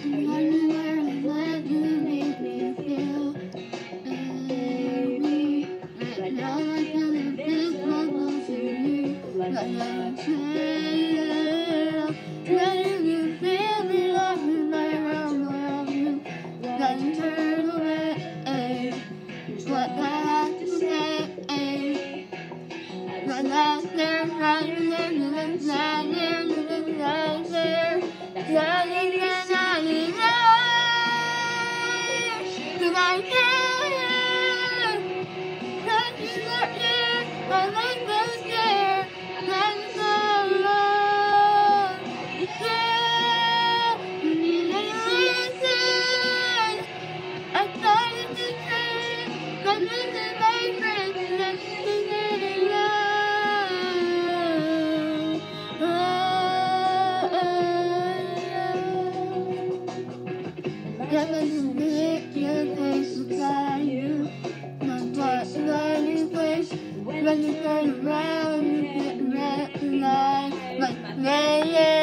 let you make me feel, baby. Right now I feel invisible to you. Like I'm saying, letting you feel me like you lay around you. Then you turn away. What I have to say. But that's there, right there, that's there, that's there. Cause I care, cause you are here, I like those there, that's so long. Yeah, you need to listen. I started to say, but this is my friend, let's sing it alone. Never to make your face beside you. Not what sliding place. When you turn around, you get recognized. Like, yeah, yeah.